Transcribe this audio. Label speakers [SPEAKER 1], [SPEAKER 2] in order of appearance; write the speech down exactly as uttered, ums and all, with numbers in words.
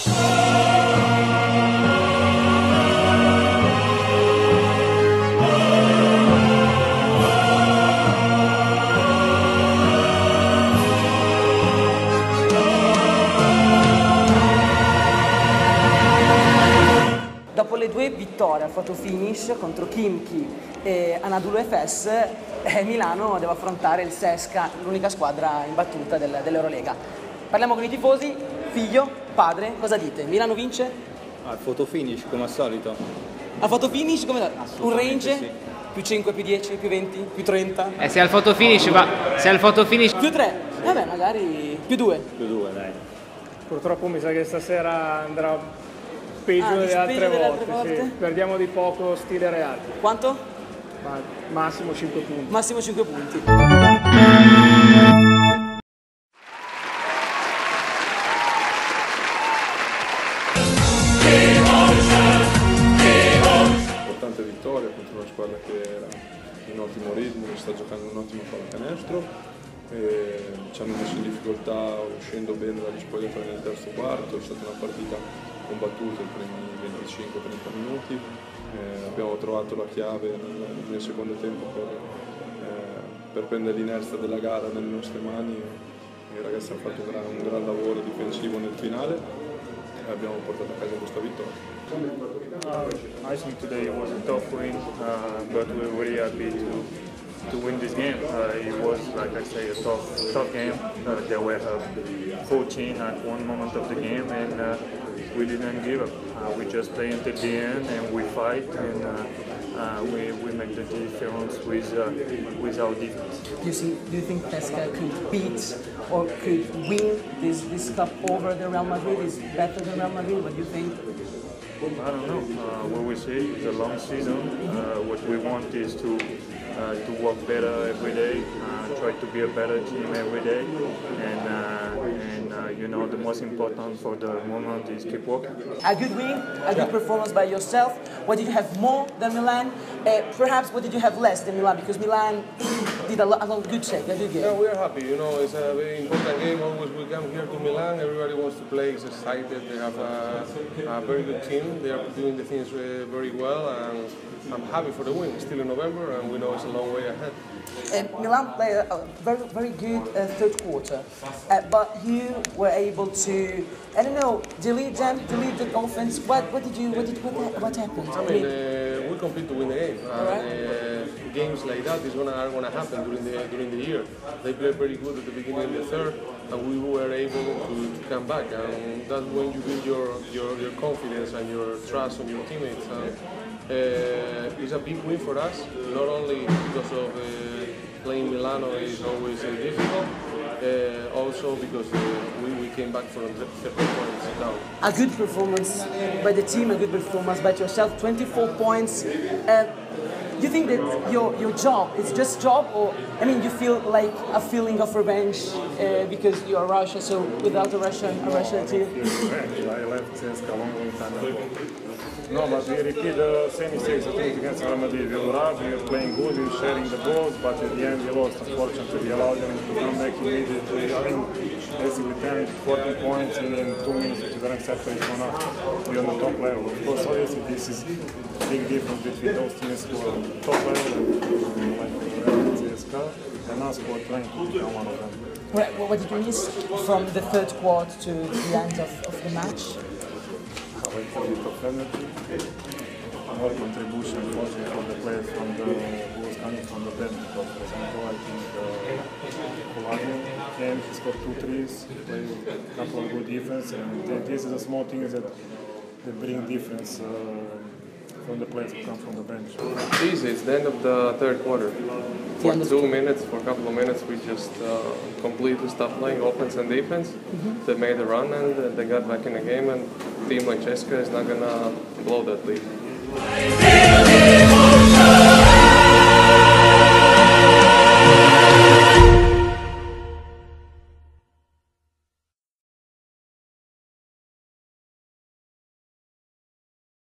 [SPEAKER 1] Dopo le due vittorie al fotofinish contro Khimki e Anadolu Efes, eh, Milano deve affrontare il Sesca, l'unica squadra imbattuta del, dell'Eurolega. Parliamo con i tifosi, figlio, padre, cosa dite? Milano vince?
[SPEAKER 2] Al fotofinish come al solito.
[SPEAKER 1] Al fotofinish come un range?
[SPEAKER 2] Sì.
[SPEAKER 1] Più cinque, più dieci, più venti, più trenta?
[SPEAKER 3] Eh, se al fotofinish va. Se al fotofinish.
[SPEAKER 1] Più tre? Vabbè, magari più due.
[SPEAKER 2] Più due, dai.
[SPEAKER 4] Purtroppo mi sa che stasera andrà peggio
[SPEAKER 1] Ah,
[SPEAKER 4] delle, altre,
[SPEAKER 1] peggio delle
[SPEAKER 4] volte,
[SPEAKER 1] altre volte?
[SPEAKER 4] Sì. Perdiamo di poco stile Real,
[SPEAKER 1] Quanto?
[SPEAKER 4] ma massimo cinque punti.
[SPEAKER 1] Massimo cinque punti.
[SPEAKER 5] Importante vittoria contro una squadra che era in ottimo ritmo, che sta giocando un ottimo pallacanestro. E ci hanno messo in difficoltà uscendo bene dagli spogliatoi nel terzo quarto, è stata una partita combattuta i primi venticinque trenta minuti, eh, abbiamo trovato la chiave nel, nel secondo tempo per, eh, per prendere l'inerzia della gara nelle nostre mani. I ragazzi hanno fatto un gran, un gran lavoro difensivo nel finale e abbiamo portato a casa questa vittoria.
[SPEAKER 6] Uh, I think today was a tough win, uh, but we're really happy to to win this game. Uh, it was, like I say, a tough, tough game. Uh, there were uh, fourteen at one moment of the game, and uh, we didn't give up. Uh, we just play until the end, and we fight, and uh, uh, we we make the difference with uh, with our defense.
[SPEAKER 1] Do you think, do you think Pesca could beat or could win this, this cup over the Real Madrid? Is better than Real Madrid? What do you think?
[SPEAKER 6] I don't know. Uh, what we see is a long season. Uh, what we want is to uh, to work better every day, uh, try to be a better team every day, and uh, and uh, you know the most important for the moment is keep working.
[SPEAKER 1] A good win, a good performance by yourself. What did you have more than Milan? Uh, perhaps what did you have less than Milan? Because Milan did a lot, a lot of good shake, a good game.
[SPEAKER 5] Yeah, we're happy. You know, it's a very important game. Always we come here to Milan. Everybody wants to play. Is excited. They have a, a very good team. They are doing the things uh, very well, and I'm happy for the win. It's still in November, and we know it's a long way ahead.
[SPEAKER 1] Uh, Milan played a very, very good uh, third quarter, uh, but you were able to, I don't know, delete them, delete the offense. What, what did you, what did, what, what happened?
[SPEAKER 5] I mean, uh, we compete to win the game. And,
[SPEAKER 1] Right.
[SPEAKER 5] uh, games like that is gonna are gonna happen during the during the year. They played very good at the beginning of the third, and we were able to, to come back. And that's when you build your, your your confidence and your trust on your teammates. And, uh, it's a big win for us, not only because of uh, playing Milano is always uh, difficult, uh, also because uh, we, we came back from thirty points down.
[SPEAKER 1] A good performance by the team, a good performance by yourself, twenty-four points. Uh, do you think that your, your job is just job, or I mean, you feel like a feeling of revenge uh, because you are Russia, so without a Russian, a Russian team?
[SPEAKER 6] I left C S K a long, long time ago. No, but we repeat the same mistakes I think against Real Madrid. We were up, we were playing good, we were sharing the balls, but at the end we lost. Unfortunately, we allowed them to come back immediately. I mean, basically ten, fourteen points in two minutes, which is unacceptable. It's gonna be on the top level. Of course, obviously, this is a big difference between those teams who are top level, like Real and C S K, and us who are trying to become one of them.
[SPEAKER 1] What, what did you miss from the third quarter to the end of, of the match?
[SPEAKER 6] A little bit of energy, more contribution also for the players from the who was coming from the bench. Because for example, I think uh, Coladio came, he scored two threes, played a couple of good defense, and th this is the small things that that bring difference uh, from the players who come from the bench.
[SPEAKER 5] Easy. It's the end of the third quarter. For two minutes, for a couple of minutes, we just uh, completely stopped playing offense and defense. Mm-hmm. They made a run and they got back in the game. And a team like C S K A is not gonna blow that lead.